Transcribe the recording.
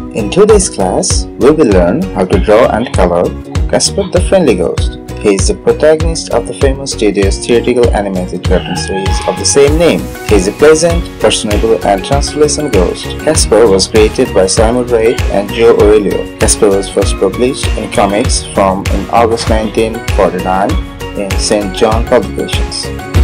In today's class, we will learn how to draw and color Casper the Friendly Ghost. He is the protagonist of the famous tedious theatrical animated cartoon series of the same name. He is a pleasant, personable and translucent ghost. Casper was created by Simon Ray and Joe Aurelio. Casper was first published in comics in August 1949 in St. John Publications.